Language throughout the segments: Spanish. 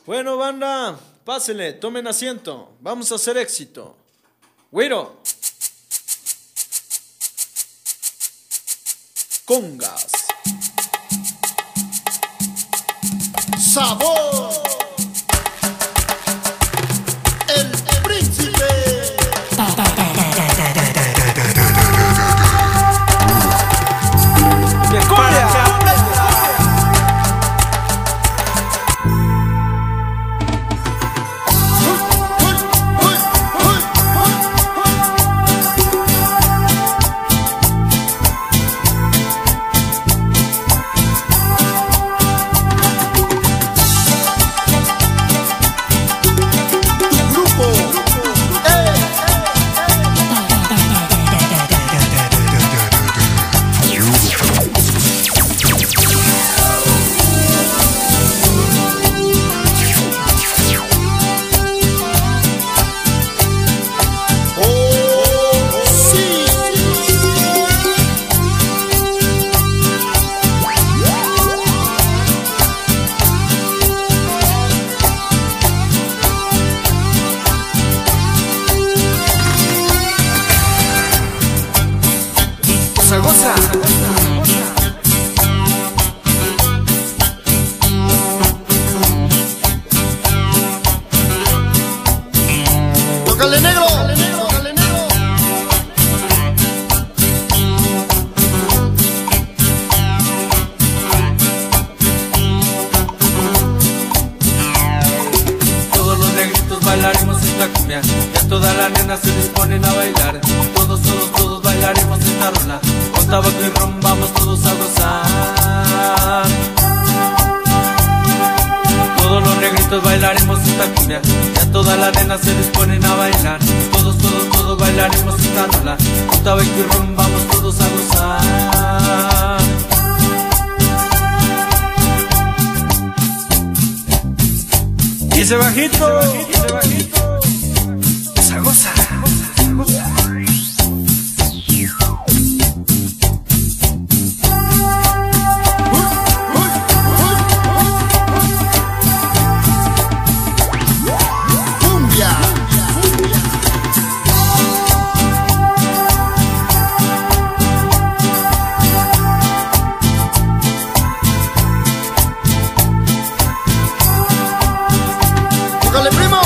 Bueno, banda, pásenle, tomen asiento. Vamos a hacer éxito. Güiro. Congas. Sabor. El príncipe. De Corea. Goza. Tócale negro. Tócale negro. Todos los negritos bailaremos esta cumbia, ya todas las nenas se disponen a bailar. Todos bailaremos esta rola, con tabaco y ron vamos todos a gozar. Todos los negritos bailaremos esta cumbia, ya todas las nenas se disponen a bailar. Todos bailaremos esta rola, con tabaco y ron vamos todos a gozar. Y ese bajito. Esa goza. Tócale primo.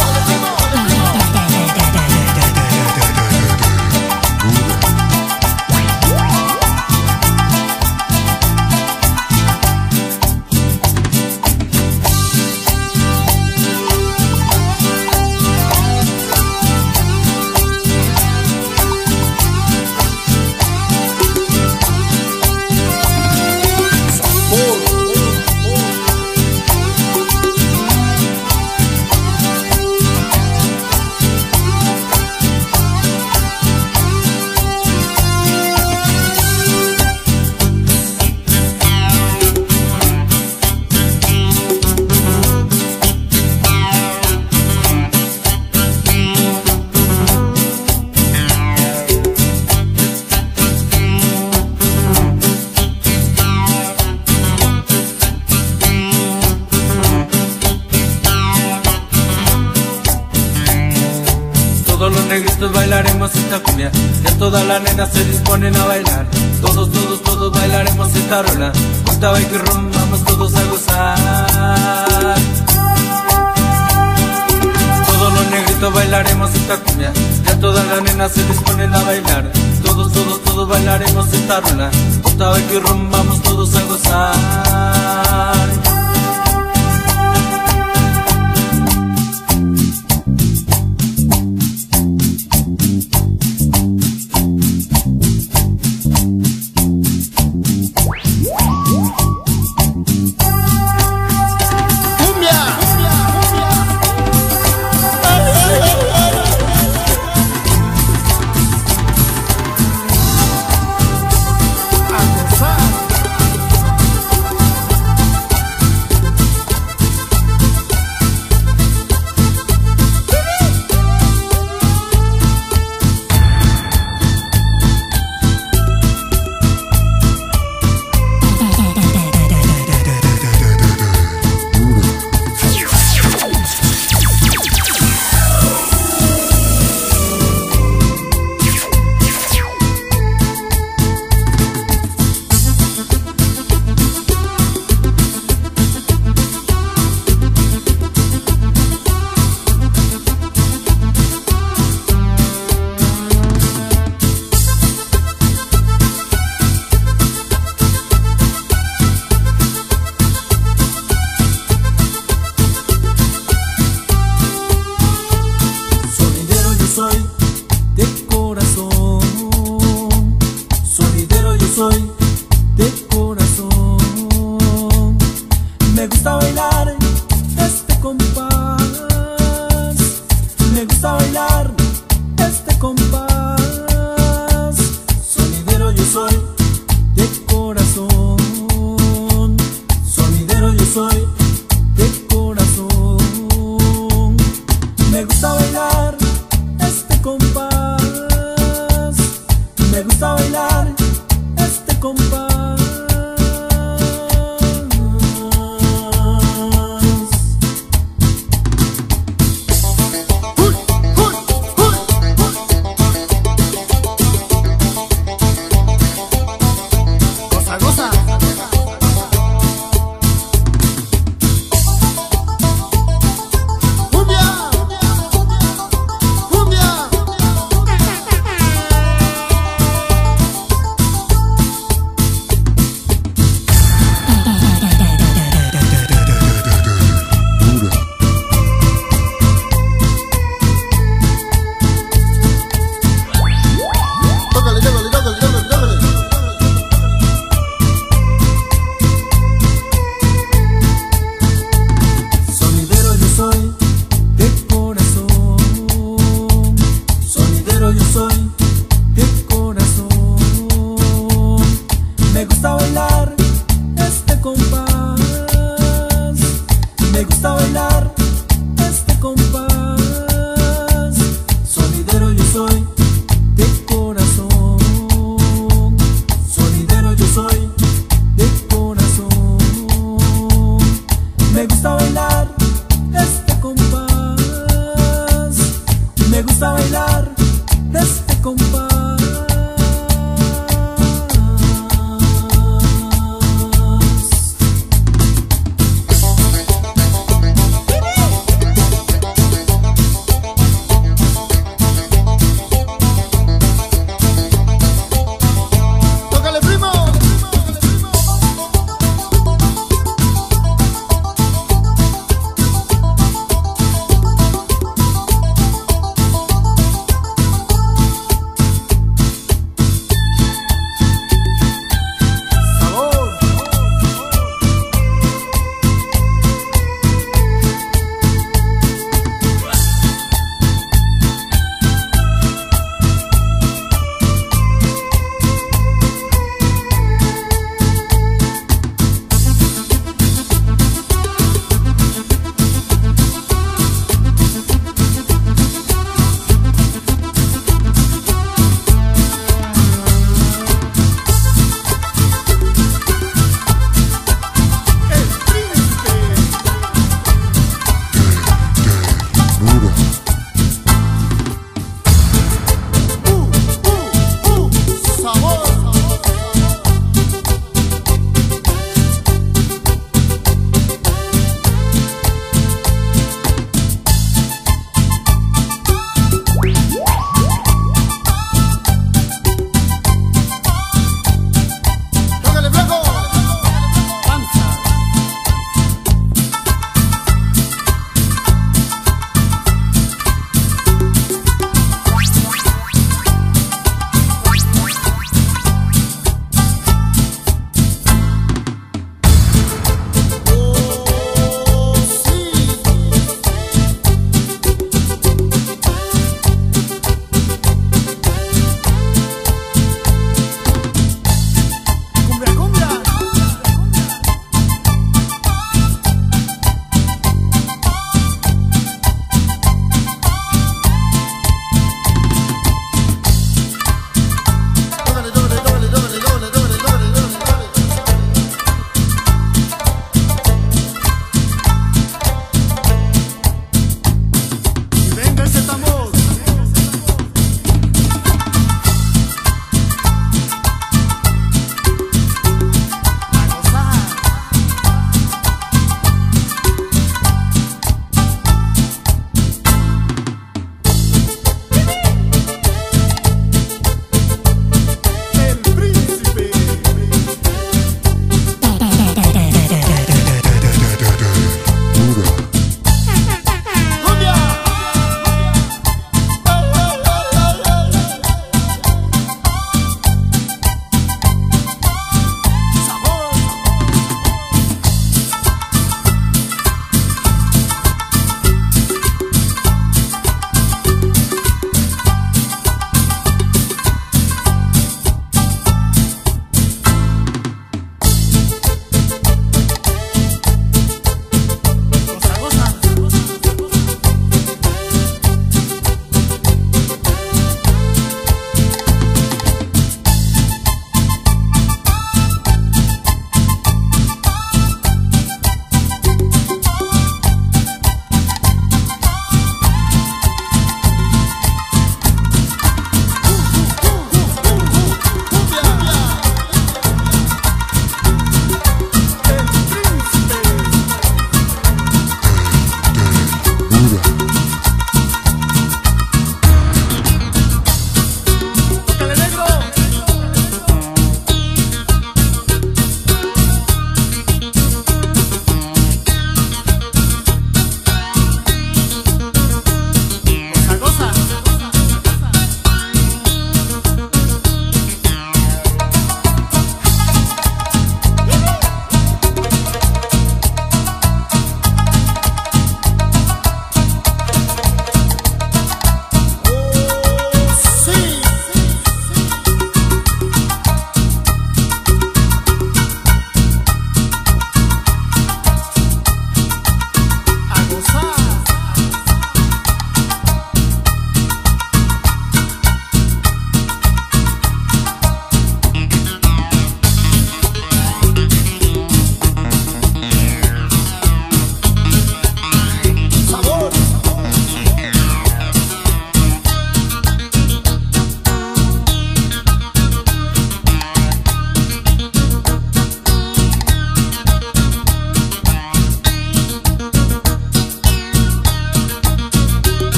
Todos los negritos bailaremos esta cumbia, ya todas las nenas se disponen a bailar. Todos bailaremos esta rola, con tabaco y ron vamos todos a gozar. Todos los negritos bailaremos esta cumbia, ya todas las nenas se disponen a bailar. Todos bailaremos esta rola, con tabaco y ron vamos todos a gozar. Me gusta bailar este compás. Sonidero yo soy de corazón. Sonidero yo soy de corazón. Me gusta bailar este compás. Me gusta bailar este compás.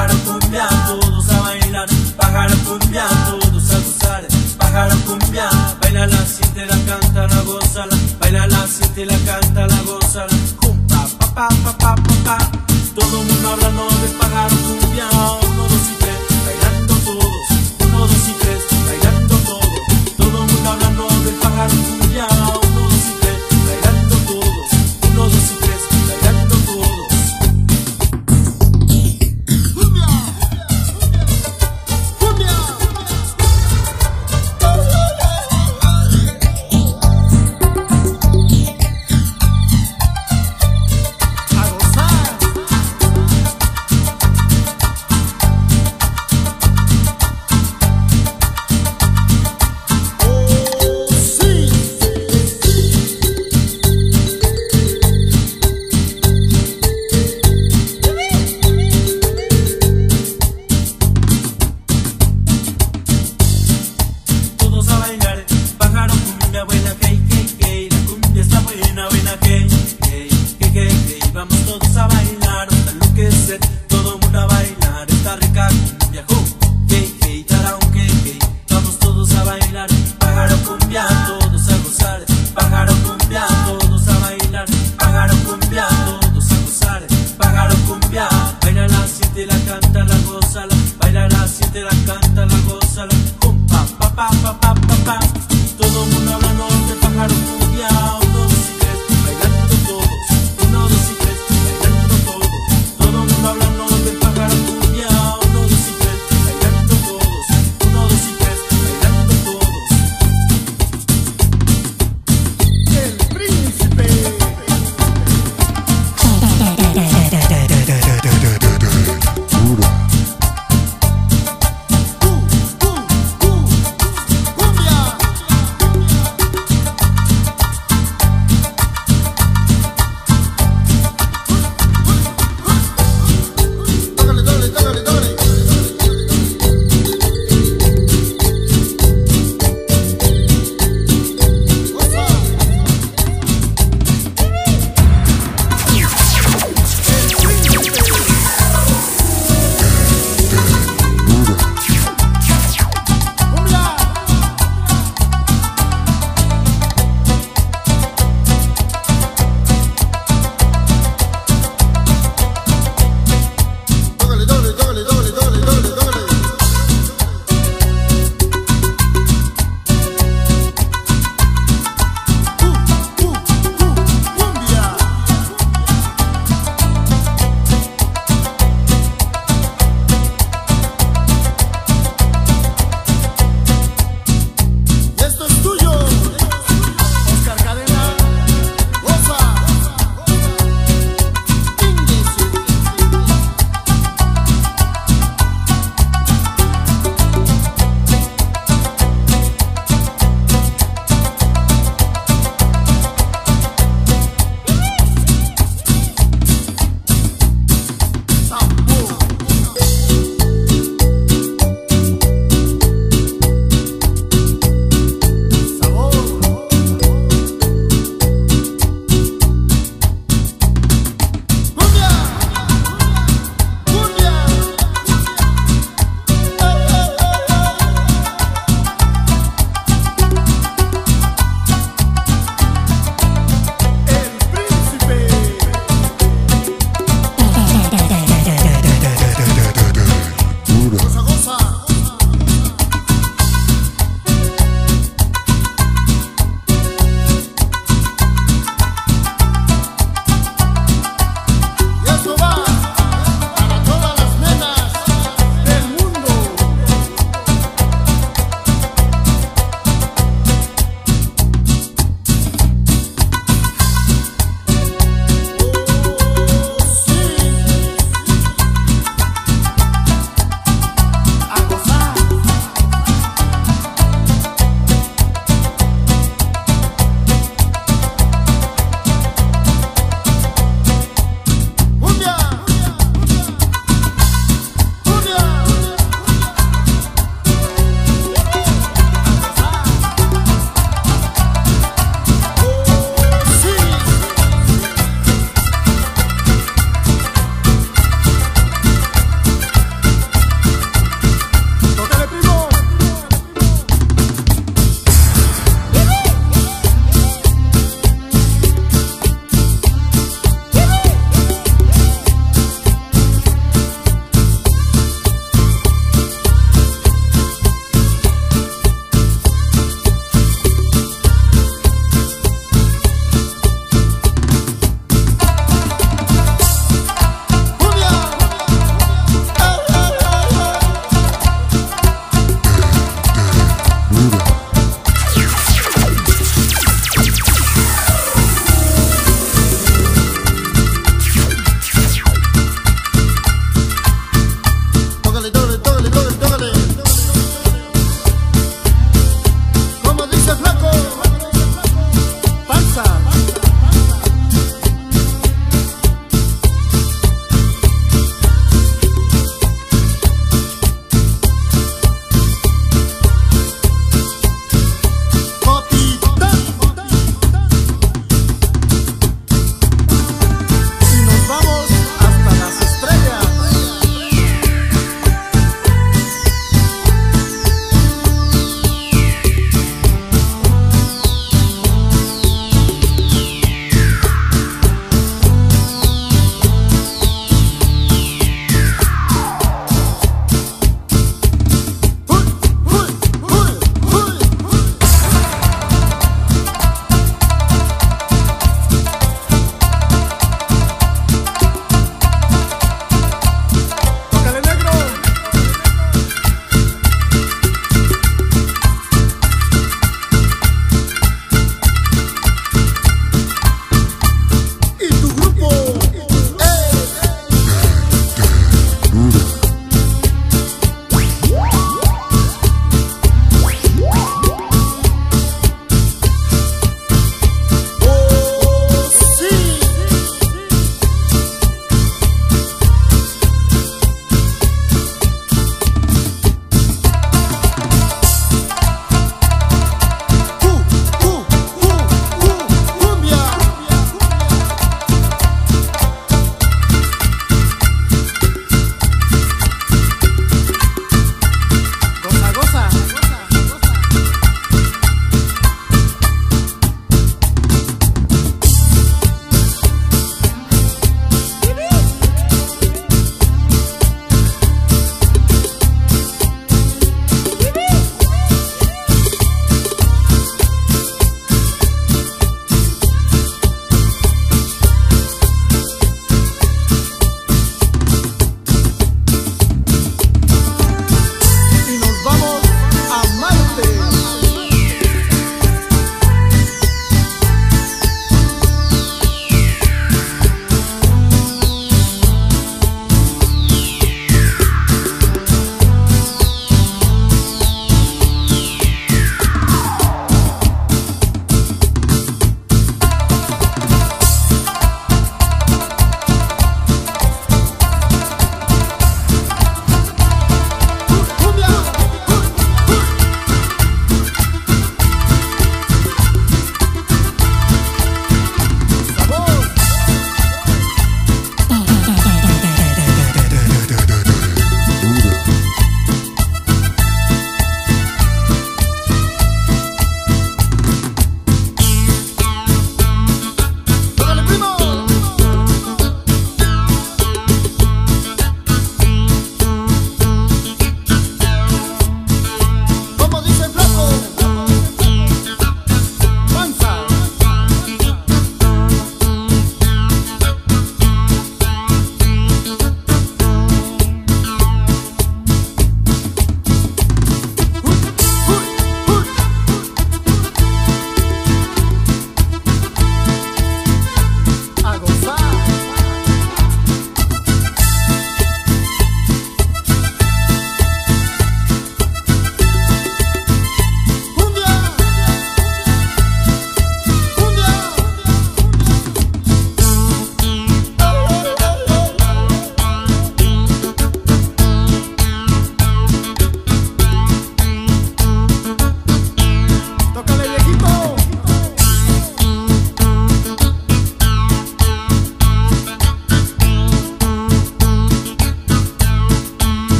pájaro cumbia, todos a bailar, pájaro cumbia, todos a gozar, pájaro cumbia, baila la siente, la canta, la goza, baila la siente, la canta, la goza, junta, pa pa pa pa pa pa, todo el mundo hablando de pájaro cumbia, 1, 2 y 3, bailando todos, 1, 2 y 3, bailando todos, todo el mundo hablando de pájaro cumbia, 1, 2 y 3, bailando todos, 1, 2 y 3, bailando todos.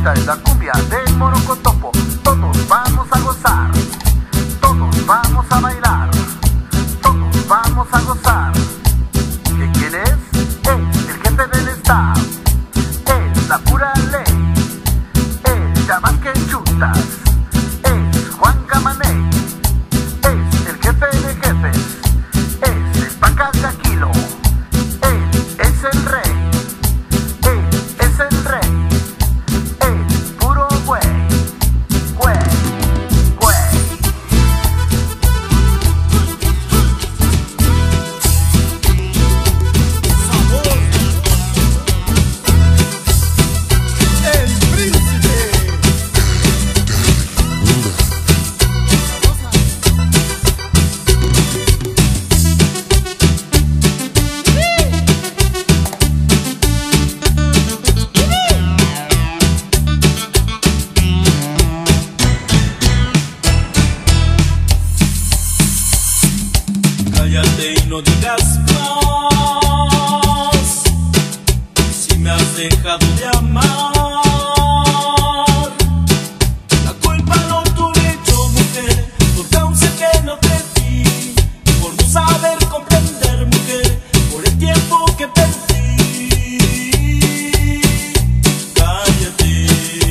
Esta es la cumbia del morocotopo. Todos vamos a gozar, todos vamos a bailar, todos vamos a gozar. ¿Que quién es? Es el jefe del staff, es la pura ley, es Yamasque Chutas, es Juan Camaney, es el jefe de jefes, es el Pacas de Aquilo, él es el rey, él es el rey, es puro güey, güey, güey. El príncipe. Cállate y no digas más, si me has dejado de amar. La culpa no tuve yo, mujer, por causa que no te di, por no saber comprender, mujer, por el tiempo que perdí. Cállate,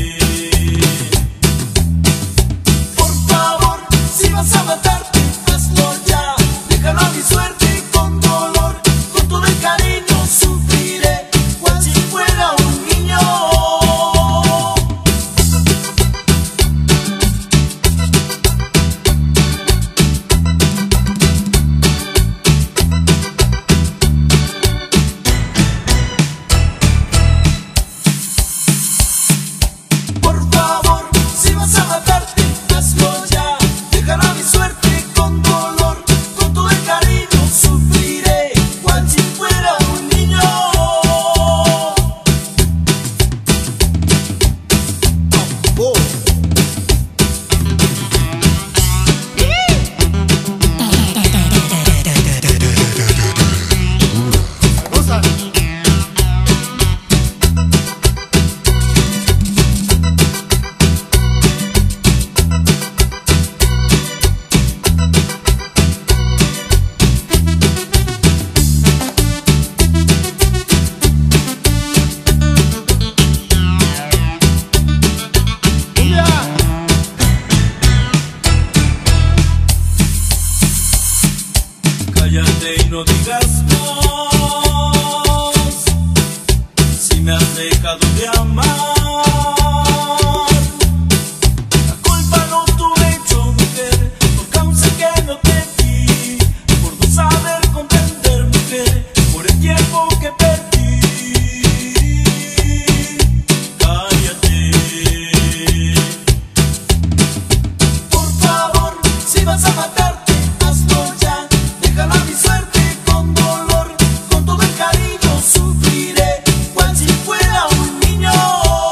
por favor, si vas a matarte, hazlo ya. Déjalo a mi suerte y con dolor, con todo el cariño sufriré, cual si fuera un niño. Por favor, si vas a matarte, hazlo ya. Déjalo a mi suerte y con dolor, con todo el cariño sufriré, cual si fuera un niño. Goza. Cumbia. Cállate y no digas más, si me has dejado de amar. La culpa no tuve yo, mujer, por causa que no te di, por no saber comprender, mujer, por el tiempo que perdí. Cállate, por favor, si vas a matarte, hazlo ya. Déjalo a mi suerte y con dolor, con todo el cariño sufriré, cual si fuera un niño.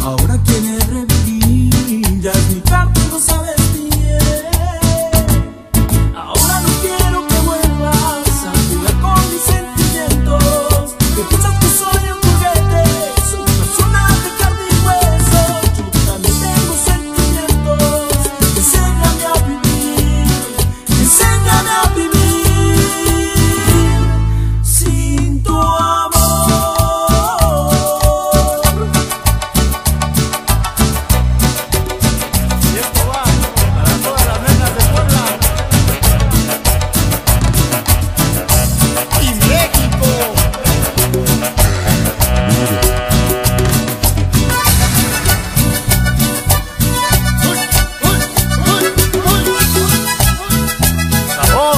Ahora quiere revivir, ya es mi parte, lo sabes bien. Ahora no quiero que vuelvas a jugar con mis sentimientos. Que piensas que soy un juguete, soy una persona de carne y hueso. Yo también tengo sentimientos. Enséñame a vivir, enséñame a vivir sin tu amor. Y esto va para todas las nenas de Puebla y México. ¡Sabor!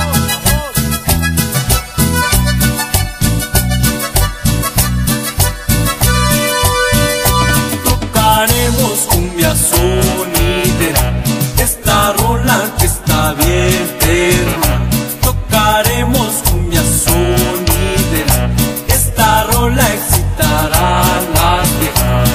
Tocaremos cumbia sonidera, esta rola que está bien perrona. Tocaremos cumbia sonidera, esta rola excitará a las viejas.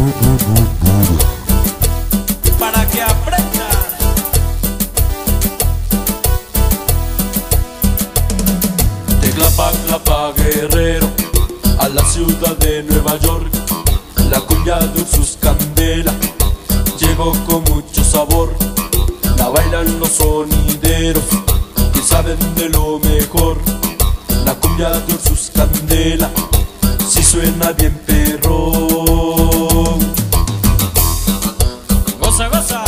para que aprendan. De clapa, clapa, guerrero, a la ciudad de Nueva York. La cumbia de Ursus Candela llegó con mucho sabor. La bailan los sonideros que saben de lo mejor. La cumbia de Ursus Candela si suena bien perro. Goza, goza.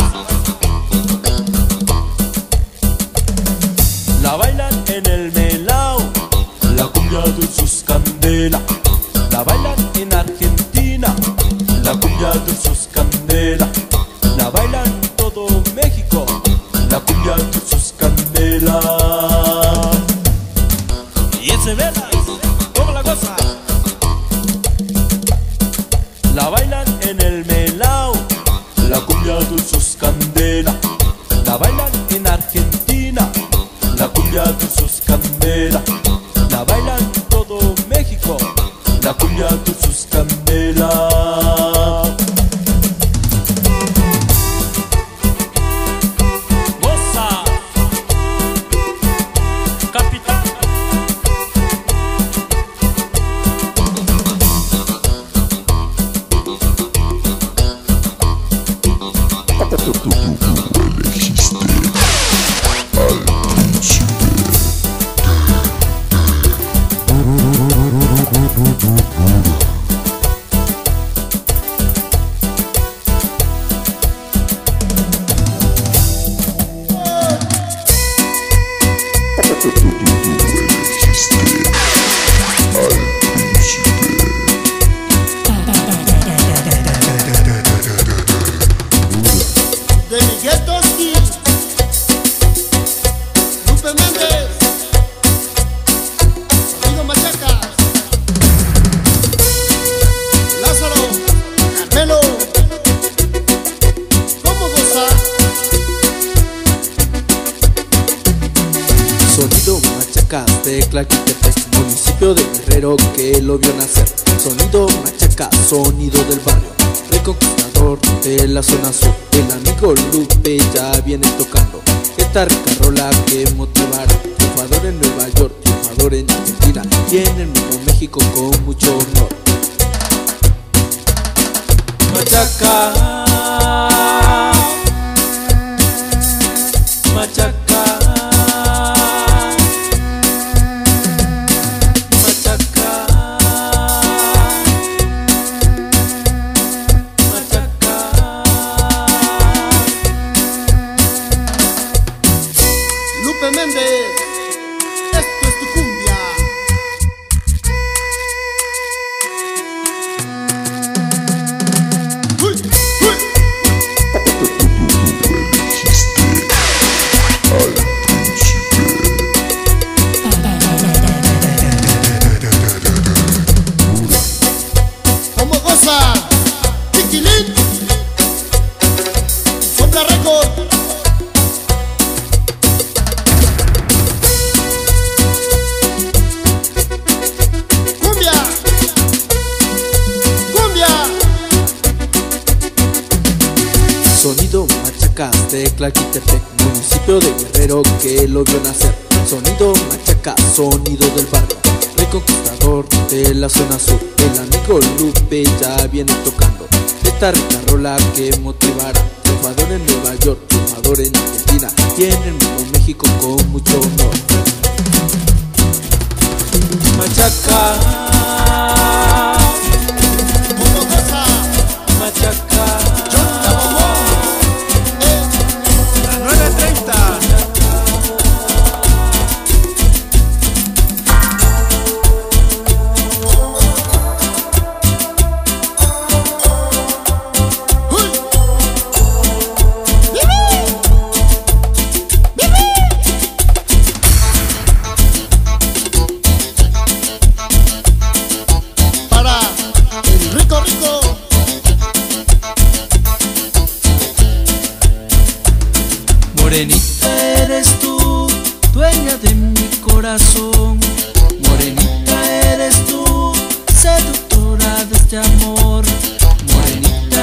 La bailan en el melao, la cumbia de Ursus Candela. La bailan en Argentina, la cumbia de Ursus Candela. La bailan en todo México, la cumbia de Ursus Candela. Y ese vela, ¿cómo la goza? La bailan en el melao, la cumbia de Ursus Candela. La bailan en Argentina, la cumbia de Ursus Candela. La bailan en todo México, la cumbia de Ursus Candela. Goza, capitán. De Miguel Toski, Lupe Méndez, Amigo Machacas, Lázaro, Carmelo, ¿cómo gozar? Sonido Machacas de Tlaquitepec, municipio de Guerrero que lo vio nacer. Sonido Machacas, sonido del barrio, reconquistador de la zona sur. El amigo Lupe ya viene tocando esta rica rola que motivará. Triunfador en Nueva York, triunfador en Argentina y en el mismo México con mucho honor. Machaca, machaca. Lupe Méndez, esto es tu cumbia. ¡Uy! ¡Uy! ¿Cómo goza? Chiquilín, Sombra Record. Sonido Machacas de Tlaquitepec, municipio de Guerrero que lo vio nacer. Sonido Machacas, sonido del barrio, reconquistador de la zona sur. El amigo Lupe ya viene tocando esta rica rola que motivará. Triunfador en Nueva York, triunfador en Argentina y en el mismo México con mucho honor. Machaca, ¿Cómo goza? machaca. La 9:30. Para el rico rico. Morenita eres tú, dueña de mi corazón. Morenita eres tú, seductora de este amor. Morenita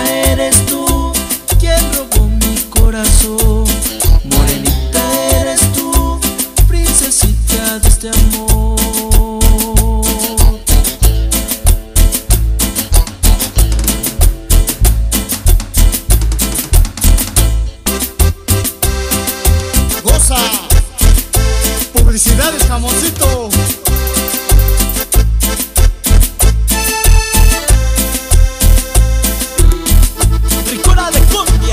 Ramoncito. Ricona de cumbia.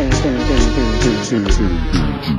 DJ.